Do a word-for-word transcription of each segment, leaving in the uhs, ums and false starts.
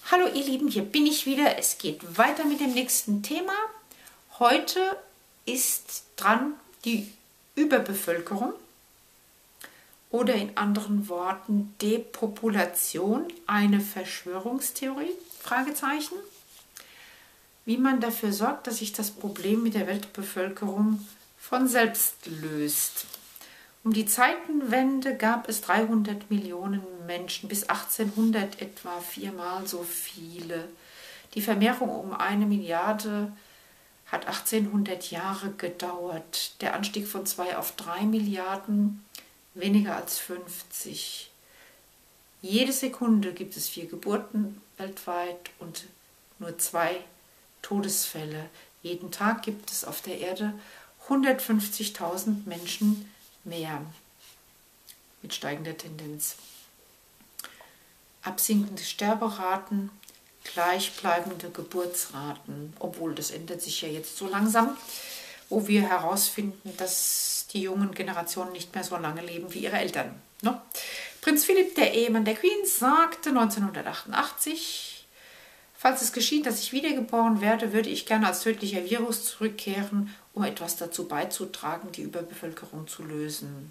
Hallo ihr Lieben, hier bin ich wieder. Es geht weiter mit dem nächsten Thema. Heute ist dran die Überbevölkerung oder in anderen Worten Depopulation, eine Verschwörungstheorie? Fragezeichen. Wie man dafür sorgt, dass sich das Problem mit der Weltbevölkerung von selbst löst. Um die Zeitenwende gab es dreihundert Millionen Menschen, bis achtzehnhundert etwa viermal so viele. Die Vermehrung um eine Milliarde hat achtzehnhundert Jahre gedauert. Der Anstieg von zwei auf drei Milliarden, weniger als fünfzig. Jede Sekunde gibt es vier Geburten weltweit und nur zwei Todesfälle. Jeden Tag gibt es auf der Erde hundertfünfzigtausend Menschen mehr, mit steigender Tendenz. Absinkende Sterberaten, gleichbleibende Geburtsraten, obwohl das ändert sich ja jetzt so langsam, wo wir herausfinden, dass die jungen Generationen nicht mehr so lange leben wie ihre Eltern. Ne? Prinz Philipp, der Ehemann der Queen, sagte neunzehnhundertachtundachtzig, falls es geschieht, dass ich wiedergeboren werde, würde ich gerne als tödlicher Virus zurückkehren, um etwas dazu beizutragen, die Überbevölkerung zu lösen.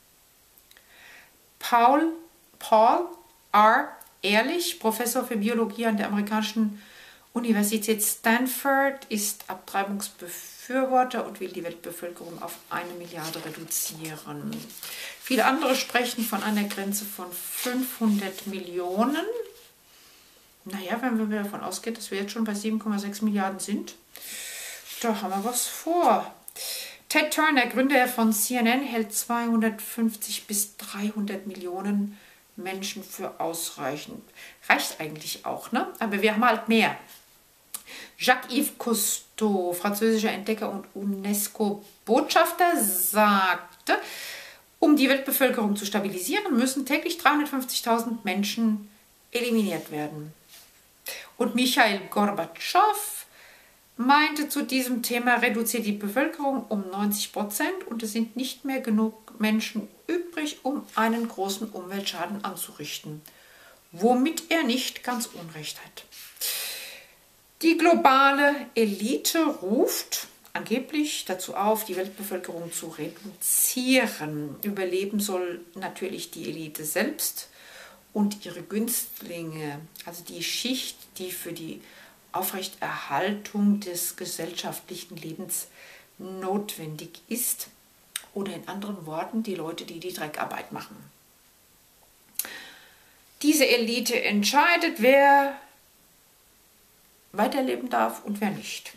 Paul, Paul R. Ehrlich, Professor für Biologie an der amerikanischen Universität Stanford, ist Abtreibungsbefürworter und will die Weltbevölkerung auf eine Milliarde reduzieren. Viele andere sprechen von einer Grenze von fünfhundert Millionen. Naja, wenn wir davon ausgehen, dass wir jetzt schon bei sieben Komma sechs Milliarden sind, da haben wir was vor. Ted Turner, Gründer von C N N, hält zweihundertfünfzig bis dreihundert Millionen Menschen für ausreichend. Reicht eigentlich auch, ne? Aber wir haben halt mehr. Jacques-Yves Cousteau, französischer Entdecker und UNESCO-Botschafter, sagte, um die Weltbevölkerung zu stabilisieren, müssen täglich dreihundertfünfzigtausend Menschen eliminiert werden. Und Michail Gorbatschow meinte zu diesem Thema, reduziert die Bevölkerung um neunzig Prozent und es sind nicht mehr genug Menschen übrig, um einen großen Umweltschaden anzurichten. Womit er nicht ganz Unrecht hat. Die globale Elite ruft angeblich dazu auf, die Weltbevölkerung zu reduzieren. Überleben soll natürlich die Elite selbst und ihre Günstlinge, also die Schicht, die für die Aufrechterhaltung des gesellschaftlichen Lebens notwendig ist, oder in anderen Worten die Leute, die die Dreckarbeit machen. Diese Elite entscheidet, wer weiterleben darf und wer nicht.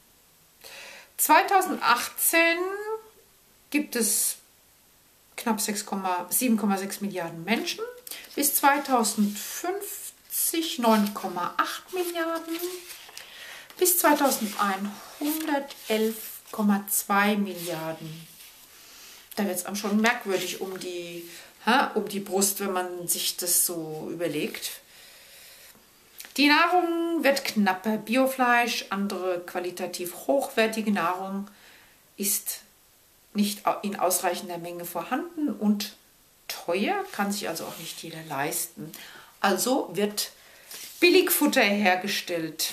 zweitausendachtzehn gibt es knapp sieben Komma sechs Milliarden Menschen, bis zweitausendfünfzig neun Komma acht Milliarden, bis zweitausendeinhundert elf Komma zwei Milliarden. Da wird es einem schon merkwürdig um die, ha, um die Brust, wenn man sich das so überlegt. Die Nahrung wird knapper. Biofleisch, andere qualitativ hochwertige Nahrung ist nicht in ausreichender Menge vorhanden und teuer, kann sich also auch nicht jeder leisten. Also wird Billigfutter hergestellt,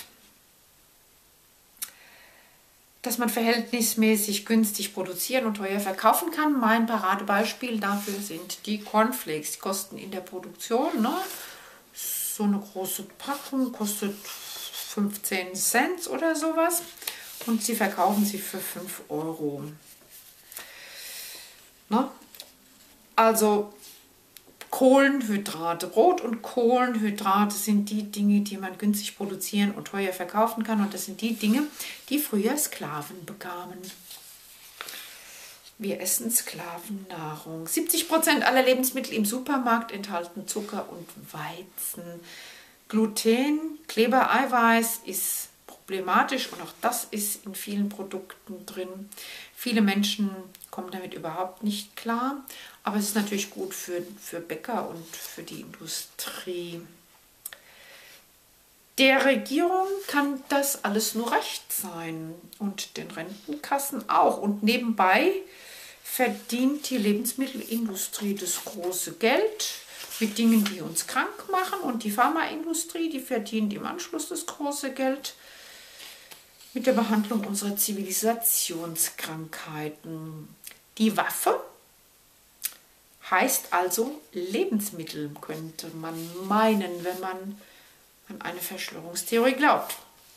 dass man verhältnismäßig günstig produzieren und teuer verkaufen kann. Mein Paradebeispiel dafür sind die Cornflakes. Die kosten in der Produktion, ne? So eine große Packung kostet fünfzehn Cent oder sowas und sie verkaufen sie für fünf Euro. Ne? Also Kohlenhydrate, Brot und Kohlenhydrate sind die Dinge, die man günstig produzieren und teuer verkaufen kann. Und das sind die Dinge, die früher Sklaven bekamen. Wir essen Sklavennahrung. siebzig Prozent aller Lebensmittel im Supermarkt enthalten Zucker und Weizen. Gluten, Kleber, Eiweiß ist problematisch und auch das ist in vielen Produkten drin. Viele Menschen kommen damit überhaupt nicht klar, aber es ist natürlich gut für, für Bäcker und für die Industrie. Der Regierung kann das alles nur recht sein und den Rentenkassen auch. Und nebenbei verdient die Lebensmittelindustrie das große Geld mit Dingen, die uns krank machen. Und die Pharmaindustrie, die verdient im Anschluss das große Geld mit der Behandlung unserer Zivilisationskrankheiten. Die Waffe heißt also Lebensmittel, könnte man meinen, wenn man an eine Verschwörungstheorie glaubt.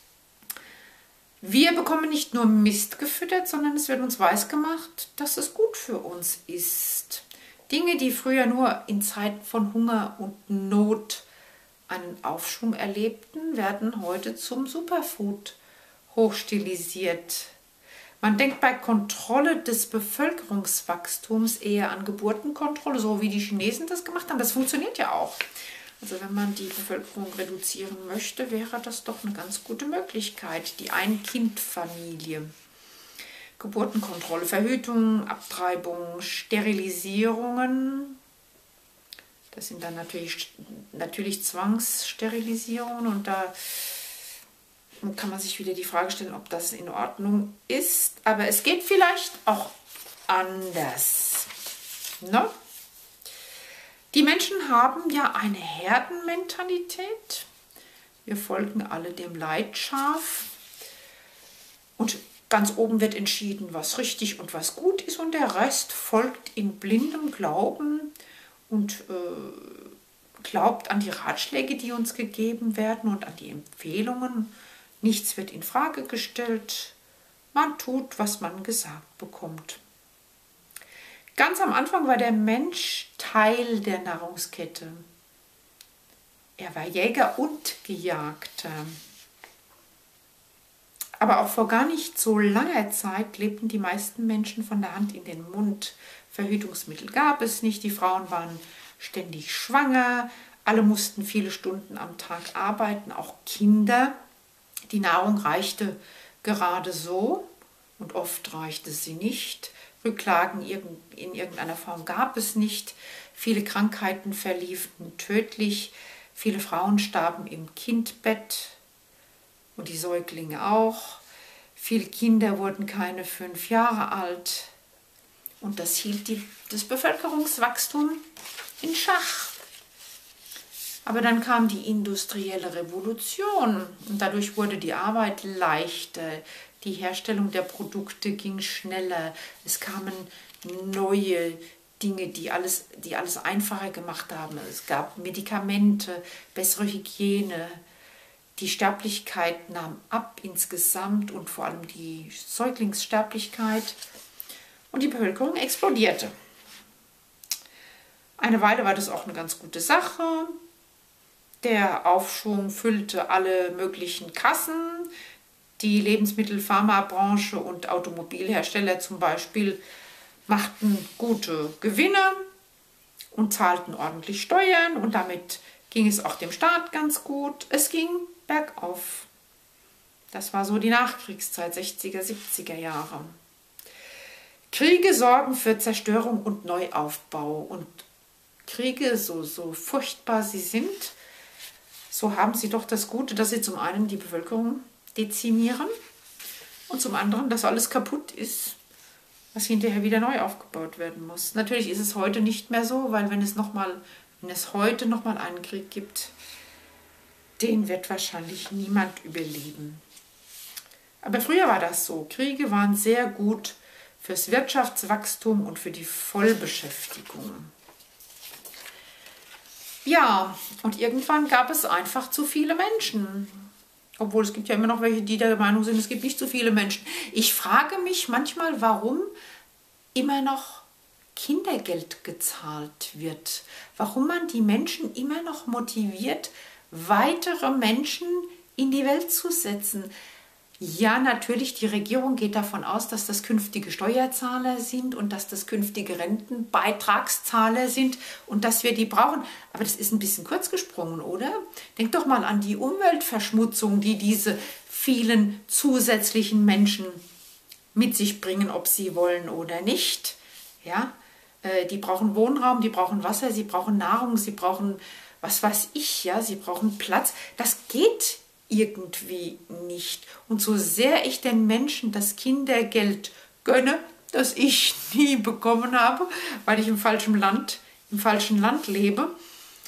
Wir bekommen nicht nur Mist gefüttert, sondern es wird uns weisgemacht, dass es gut für uns ist. Dinge, die früher nur in Zeiten von Hunger und Not einen Aufschwung erlebten, werden heute zum Superfood hochstilisiert. Man denkt bei Kontrolle des Bevölkerungswachstums eher an Geburtenkontrolle, so wie die Chinesen das gemacht haben. Das funktioniert ja auch. Also wenn man die Bevölkerung reduzieren möchte, wäre das doch eine ganz gute Möglichkeit. Die Ein-Kind-Familie. Geburtenkontrolle, Verhütung, Abtreibung, Sterilisierungen. Das sind dann natürlich, natürlich Zwangssterilisierungen und da kann man sich wieder die Frage stellen, ob das in Ordnung ist. Aber es geht vielleicht auch anders. Ne? Die Menschen haben ja eine Herdenmentalität. Wir folgen alle dem Leitschaf. Und ganz oben wird entschieden, was richtig und was gut ist. Und der Rest folgt in blindem Glauben und äh, glaubt an die Ratschläge, die uns gegeben werden und an die Empfehlungen. Nichts wird in Frage gestellt. Man tut, was man gesagt bekommt. Ganz am Anfang war der Mensch Teil der Nahrungskette. Er war Jäger und Gejagter. Aber auch vor gar nicht so langer Zeit lebten die meisten Menschen von der Hand in den Mund. Verhütungsmittel gab es nicht, die Frauen waren ständig schwanger, alle mussten viele Stunden am Tag arbeiten, auch Kinder. Die Nahrung reichte gerade so und oft reichte sie nicht. Rücklagen in irgendeiner Form gab es nicht. Viele Krankheiten verliefen tödlich. Viele Frauen starben im Kindbett und die Säuglinge auch. Viele Kinder wurden keine fünf Jahre alt. Und das hielt die, das Bevölkerungswachstum in Schach. Aber dann kam die industrielle Revolution und dadurch wurde die Arbeit leichter. Die Herstellung der Produkte ging schneller. Es kamen neue Dinge, die alles, die alles einfacher gemacht haben. Es gab Medikamente, bessere Hygiene. Die Sterblichkeit nahm ab insgesamt und vor allem die Säuglingssterblichkeit. Und die Bevölkerung explodierte. Eine Weile war das auch eine ganz gute Sache. Der Aufschwung füllte alle möglichen Kassen. Die Lebensmittel-, Pharmabranche und Automobilhersteller zum Beispiel machten gute Gewinne und zahlten ordentlich Steuern und damit ging es auch dem Staat ganz gut. Es ging bergauf. Das war so die Nachkriegszeit, sechziger, siebziger Jahre. Kriege sorgen für Zerstörung und Neuaufbau. Und Kriege, so, so furchtbar sie sind, so haben sie doch das Gute, dass sie zum einen die Bevölkerung dezimieren und zum anderen, dass alles kaputt ist, was hinterher wieder neu aufgebaut werden muss. Natürlich ist es heute nicht mehr so, weil wenn es, noch mal, wenn es heute nochmal einen Krieg gibt, den wird wahrscheinlich niemand überleben. Aber früher war das so. Kriege waren sehr gut fürs Wirtschaftswachstum und für die Vollbeschäftigung. Ja, und irgendwann gab es einfach zu viele Menschen. Obwohl es gibt ja immer noch welche, die der Meinung sind, es gibt nicht so viele Menschen. Ich frage mich manchmal, warum immer noch Kindergeld gezahlt wird. Warum man die Menschen immer noch motiviert, weitere Menschen in die Welt zu setzen. Ja, natürlich, die Regierung geht davon aus, dass das künftige Steuerzahler sind und dass das künftige Rentenbeitragszahler sind und dass wir die brauchen. Aber das ist ein bisschen kurz gesprungen, oder? Denkt doch mal an die Umweltverschmutzung, die diese vielen zusätzlichen Menschen mit sich bringen, ob sie wollen oder nicht. Ja, äh, die brauchen Wohnraum, die brauchen Wasser, sie brauchen Nahrung, sie brauchen, was weiß ich, ja, sie brauchen Platz. Das geht irgendwie nicht. Und so sehr ich den Menschen das Kindergeld gönne, das ich nie bekommen habe, weil ich im falschen Land, im falschen Land lebe,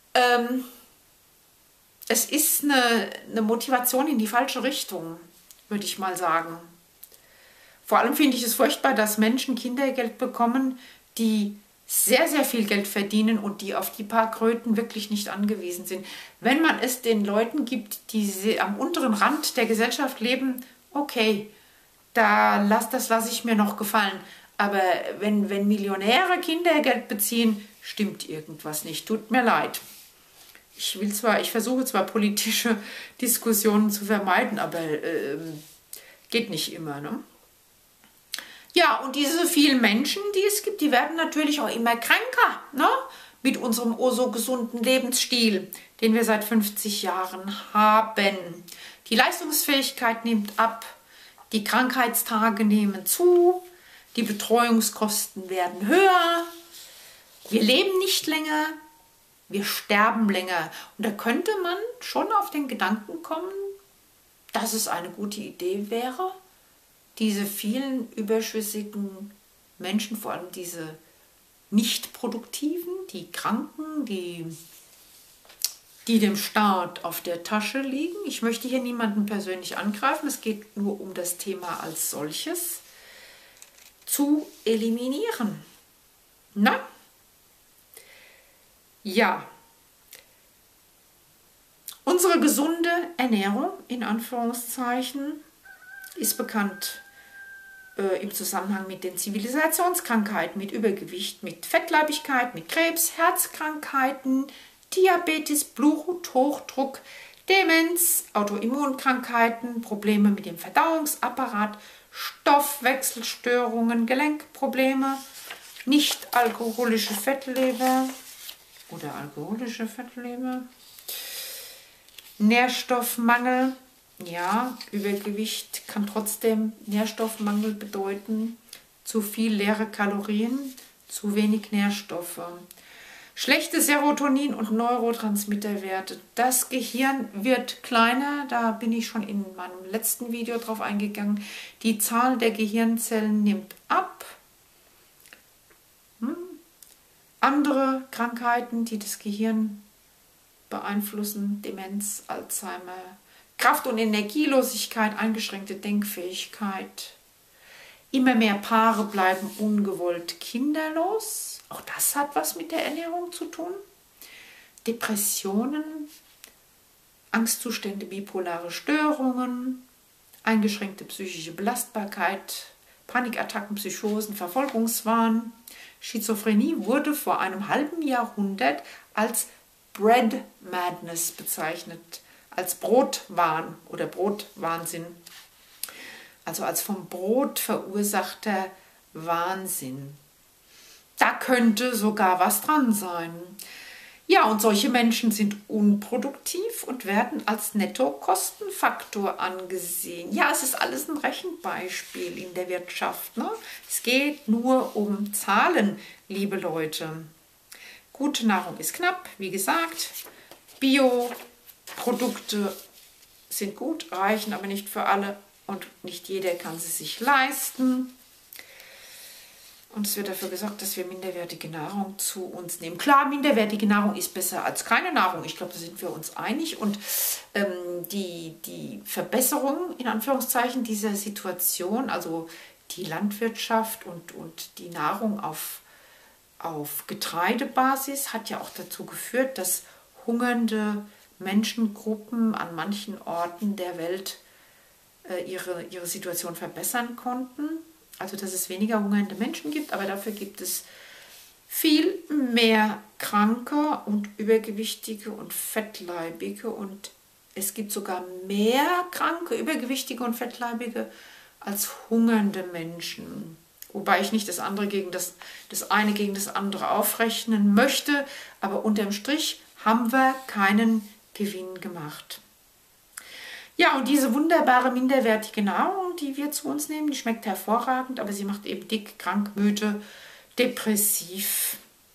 ähm, es ist eine, eine Motivation in die falsche Richtung, würde ich mal sagen. Vor allem finde ich es furchtbar, dass Menschen Kindergeld bekommen, die sehr, sehr viel Geld verdienen und die auf die paar Kröten wirklich nicht angewiesen sind. Wenn man es den Leuten gibt, die am unteren Rand der Gesellschaft leben, okay, da lass, das lasse ich mir noch gefallen. Aber wenn, wenn Millionäre Kindergeld beziehen, stimmt irgendwas nicht. Tut mir leid. Ich will zwar, ich versuche zwar politische Diskussionen zu vermeiden, aber äh, geht nicht immer, ne? Ja, und diese vielen Menschen, die es gibt, die werden natürlich auch immer kränker, ne? Mit unserem oh so gesunden Lebensstil, den wir seit fünfzig Jahren haben. Die Leistungsfähigkeit nimmt ab, die Krankheitstage nehmen zu, die Betreuungskosten werden höher, wir leben nicht länger, wir sterben länger. Und da könnte man schon auf den Gedanken kommen, dass es eine gute Idee wäre, diese vielen überschüssigen Menschen, vor allem diese nicht produktiven, die Kranken, die, die dem Staat auf der Tasche liegen. Ich möchte hier niemanden persönlich angreifen, es geht nur um das Thema als solches, zu eliminieren. Na? Ja. Unsere gesunde Ernährung, in Anführungszeichen, ist bekannt äh, im Zusammenhang mit den Zivilisationskrankheiten, mit Übergewicht, mit Fettleibigkeit, mit Krebs, Herzkrankheiten, Diabetes, Bluthochdruck, Demenz, Autoimmunkrankheiten, Probleme mit dem Verdauungsapparat, Stoffwechselstörungen, Gelenkprobleme, nicht alkoholische Fettleber oder alkoholische Fettleber, Nährstoffmangel. Ja, Übergewicht kann trotzdem Nährstoffmangel bedeuten. Zu viel leere Kalorien, zu wenig Nährstoffe. Schlechte Serotonin- und Neurotransmitterwerte. Das Gehirn wird kleiner, da bin ich schon in meinem letzten Video drauf eingegangen. Die Zahl der Gehirnzellen nimmt ab. Hm. Andere Krankheiten, die das Gehirn beeinflussen, Demenz, Alzheimer, Kraft- und Energielosigkeit, eingeschränkte Denkfähigkeit. Immer mehr Paare bleiben ungewollt kinderlos. Auch das hat was mit der Ernährung zu tun. Depressionen, Angstzustände, bipolare Störungen, eingeschränkte psychische Belastbarkeit, Panikattacken, Psychosen, Verfolgungswahn. Schizophrenie wurde vor einem halben Jahrhundert als Bread Madness bezeichnet, als Brotwahn oder Brotwahnsinn, also als vom Brot verursachter Wahnsinn. Da könnte sogar was dran sein. Ja, und solche Menschen sind unproduktiv und werden als Nettokostenfaktor angesehen. Ja, es ist alles ein Rechenbeispiel in der Wirtschaft, ne? Es geht nur um Zahlen, liebe Leute. Gute Nahrung ist knapp, wie gesagt. Bioprodukte sind gut, reichen aber nicht für alle und nicht jeder kann sie sich leisten. Und es wird dafür gesorgt, dass wir minderwertige Nahrung zu uns nehmen. Klar, minderwertige Nahrung ist besser als keine Nahrung. Ich glaube, da sind wir uns einig. Und ähm, die, die Verbesserung, in Anführungszeichen, dieser Situation, also die Landwirtschaft und, und die Nahrung auf, auf Getreidebasis, hat ja auch dazu geführt, dass hungernde Menschengruppen an manchen Orten der Welt äh, ihre, ihre Situation verbessern konnten. Also, dass es weniger hungernde Menschen gibt, aber dafür gibt es viel mehr Kranke und Übergewichtige und Fettleibige. Und es gibt sogar mehr Kranke, Übergewichtige und Fettleibige als hungernde Menschen. Wobei ich nicht das andere gegen das, das eine gegen das andere aufrechnen möchte. Aber unterm Strich haben wir keinen Gewinn gemacht. Ja, und diese wunderbare, minderwertige Nahrung, die wir zu uns nehmen, die schmeckt hervorragend, aber sie macht eben dick, krank, müde, depressiv.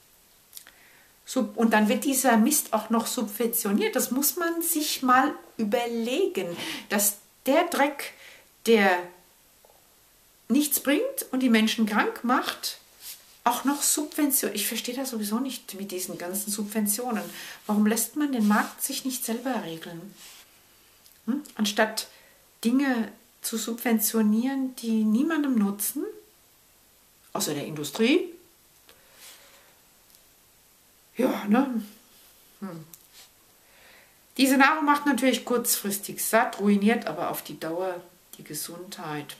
Und dann wird dieser Mist auch noch subventioniert. Das muss man sich mal überlegen, dass der Dreck, der nichts bringt und die Menschen krank macht, auch noch Subventionen. Ich verstehe das sowieso nicht mit diesen ganzen Subventionen. Warum lässt man den Markt sich nicht selber regeln? Hm? Anstatt Dinge zu subventionieren, die niemandem nutzen, außer der Industrie. Ja, ne? Hm. Diese Nahrung macht natürlich kurzfristig satt, ruiniert aber auf die Dauer die Gesundheit.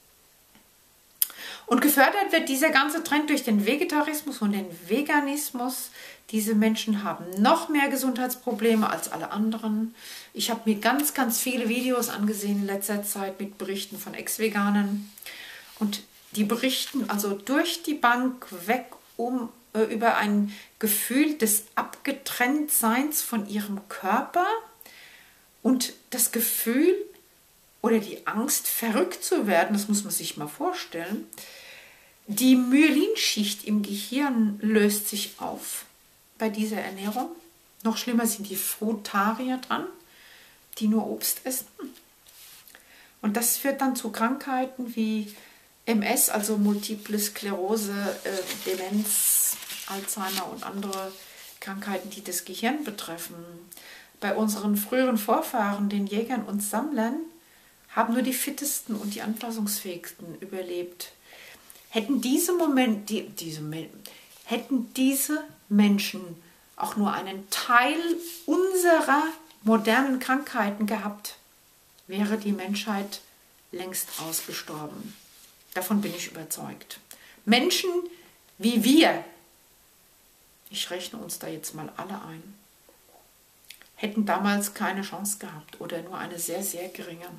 Und gefördert wird dieser ganze Trend durch den Vegetarismus und den Veganismus. Diese Menschen haben noch mehr Gesundheitsprobleme als alle anderen. Ich habe mir ganz, ganz viele Videos angesehen in letzter Zeit mit Berichten von Ex-Veganern. Und die berichten also durch die Bank weg um, äh, über ein Gefühl des Abgetrenntseins von ihrem Körper und das Gefühl oder die Angst, verrückt zu werden. Das muss man sich mal vorstellen. Die Myelinschicht im Gehirn löst sich auf bei dieser Ernährung. Noch schlimmer sind die Frutarier dran, die nur Obst essen. Und das führt dann zu Krankheiten wie M S, also Multiple Sklerose, äh, Demenz, Alzheimer und andere Krankheiten, die das Gehirn betreffen. Bei unseren früheren Vorfahren, den Jägern und Sammlern, haben nur die Fittesten und die Anpassungsfähigsten überlebt. Hätten diese, Moment, die, diese, hätten diese Menschen auch nur einen Teil unserer modernen Krankheiten gehabt, wäre die Menschheit längst ausgestorben. Davon bin ich überzeugt. Menschen wie wir, ich rechne uns da jetzt mal alle ein, hätten damals keine Chance gehabt oder nur eine sehr, sehr geringe.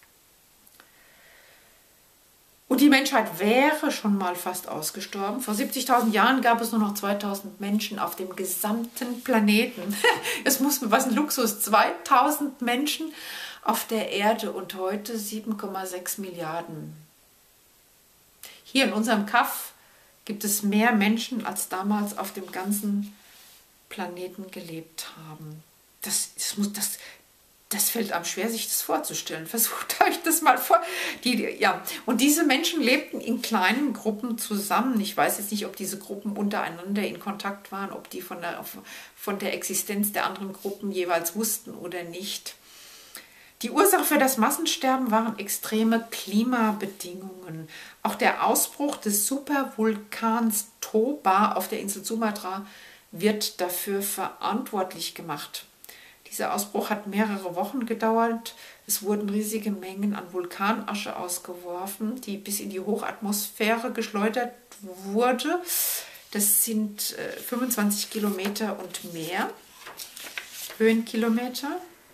Und die Menschheit wäre schon mal fast ausgestorben. Vor siebzigtausend Jahren gab es nur noch zweitausend Menschen auf dem gesamten Planeten. Es muss, was ein Luxus, zweitausend Menschen auf der Erde und heute sieben Komma sechs Milliarden. Hier in unserem Kaff gibt es mehr Menschen, als damals auf dem ganzen Planeten gelebt haben. Das, das, muss, das, das fällt einem schwer, sich das vorzustellen. Versucht euch das mal vor. Die, ja. Und diese Menschen lebten in kleinen Gruppen zusammen. Ich weiß jetzt nicht, ob diese Gruppen untereinander in Kontakt waren, ob die von der, von der Existenz der anderen Gruppen jeweils wussten oder nicht. Die Ursache für das Massensterben waren extreme Klimabedingungen. Auch der Ausbruch des Supervulkans Toba auf der Insel Sumatra wird dafür verantwortlich gemacht. Dieser Ausbruch hat mehrere Wochen gedauert. Es wurden riesige Mengen an Vulkanasche ausgeworfen, die bis in die Hochatmosphäre geschleudert wurde. Das sind äh, fünfundzwanzig Kilometer und mehr Höhenkilometer.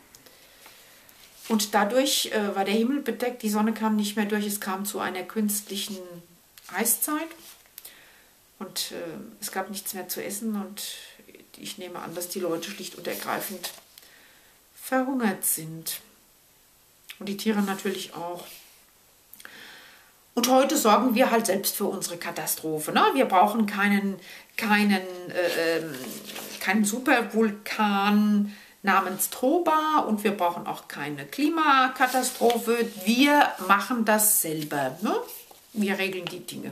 Und dadurch äh, war der Himmel bedeckt, die Sonne kam nicht mehr durch, es kam zu einer künstlichen Eiszeit und äh, es gab nichts mehr zu essen und ich nehme an, dass die Leute schlicht und ergreifend verhungert sind. Und die Tiere natürlich auch. Und heute sorgen wir halt selbst für unsere Katastrophe. Ne? Wir brauchen keinen, keinen, äh, keinen Supervulkan namens Toba und wir brauchen auch keine Klimakatastrophe. Wir machen das selber. Ne? Wir regeln die Dinge.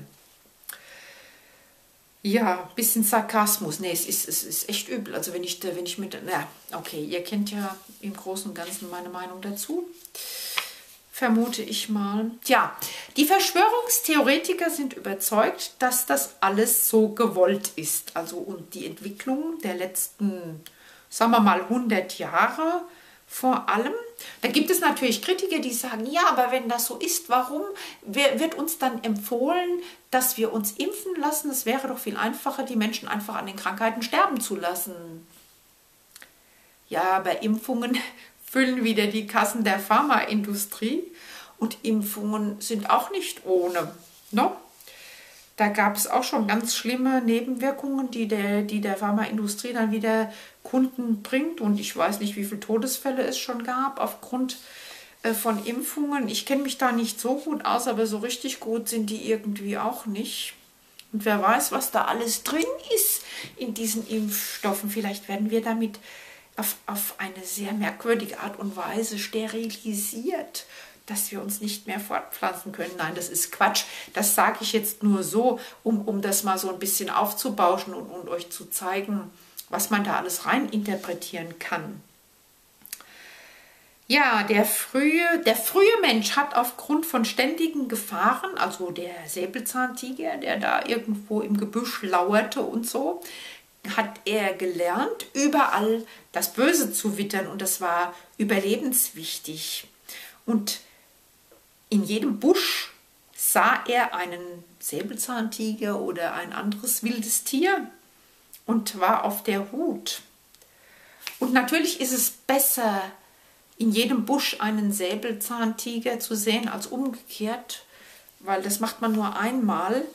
Ja, ein bisschen Sarkasmus. Nee, es ist, es ist echt übel. Also wenn ich, wenn ich mit... Na, okay, ihr kennt ja im Großen und Ganzen meine Meinung dazu. Vermute ich mal. Ja, die Verschwörungstheoretiker sind überzeugt, dass das alles so gewollt ist. Also und die Entwicklung der letzten, sagen wir mal, hundert Jahre vor allem. Da gibt es natürlich Kritiker, die sagen, ja, aber wenn das so ist, warum wird uns dann empfohlen, dass wir uns impfen lassen? Es wäre doch viel einfacher, die Menschen einfach an den Krankheiten sterben zu lassen. Ja, bei Impfungen füllen wieder die Kassen der Pharmaindustrie und Impfungen sind auch nicht ohne. Ne? Da gab es auch schon ganz schlimme Nebenwirkungen, die der, die der Pharmaindustrie dann wieder Kunden bringt. Und ich weiß nicht, wie viele Todesfälle es schon gab aufgrund äh, von Impfungen. Ich kenne mich da nicht so gut aus, aber so richtig gut sind die irgendwie auch nicht. Und wer weiß, was da alles drin ist in diesen Impfstoffen. Vielleicht werden wir damit auf, auf eine sehr merkwürdige Art und Weise sterilisiert. dass wir uns nicht mehr fortpflanzen können. Nein, das ist Quatsch. Das sage ich jetzt nur so, um, um das mal so ein bisschen aufzubauschen und, und euch zu zeigen, was man da alles rein interpretieren kann. Ja, der frühe, der frühe Mensch hat aufgrund von ständigen Gefahren, also der Säbelzahntiger, der da irgendwo im Gebüsch lauerte und so, hat er gelernt, überall das Böse zu wittern, und das war überlebenswichtig. Und in jedem Busch sah er einen Säbelzahntiger oder ein anderes wildes Tier und war auf der Hut. Und natürlich ist es besser, in jedem Busch einen Säbelzahntiger zu sehen als umgekehrt, weil das macht man nur einmal.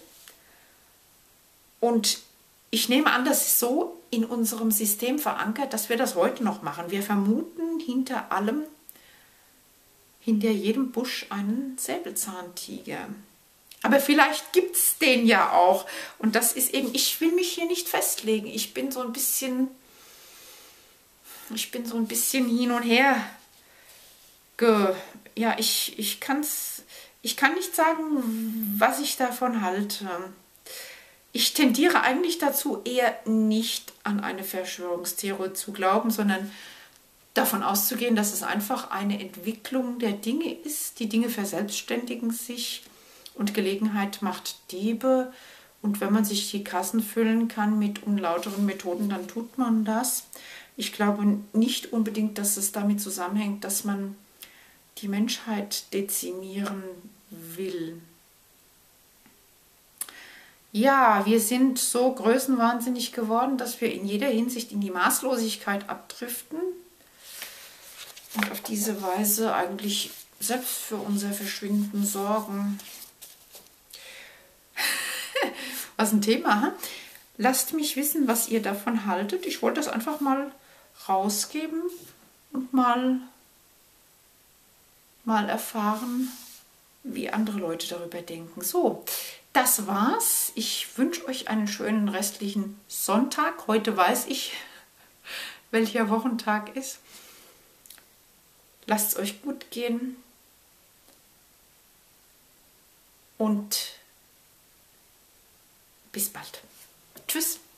Und ich nehme an, das ist so in unserem System verankert, dass wir das heute noch machen. Wir vermuten hinter allem, hinter jedem Busch einen Säbelzahntiger. Aber vielleicht gibt es den ja auch. Und das ist eben, ich will mich hier nicht festlegen. Ich bin so ein bisschen, ich bin so ein bisschen hin und her. Ge, ja, ich, ich, kann's, ich kann nicht sagen, was ich davon halte. Ich tendiere eigentlich dazu, eher nicht an eine Verschwörungstheorie zu glauben, sondern davon auszugehen, dass es einfach eine Entwicklung der Dinge ist. Die Dinge verselbstständigen sich und Gelegenheit macht Diebe. Und wenn man sich die Kassen füllen kann mit unlauteren Methoden, dann tut man das. Ich glaube nicht unbedingt, dass es damit zusammenhängt, dass man die Menschheit dezimieren will. Ja, wir sind so größenwahnsinnig geworden, dass wir in jeder Hinsicht in die Maßlosigkeit abdriften und auf diese Weise eigentlich selbst für unser Verschwinden sorgen. Was ein Thema, hm? Lasst mich wissen, was ihr davon haltet. Ich wollte das einfach mal rausgeben und mal, mal erfahren, wie andere Leute darüber denken. So, das war's. Ich wünsche euch einen schönen restlichen Sonntag. Heute weiß ich, welcher Wochentag ist. Lasst es euch gut gehen. Und bis bald. Tschüss.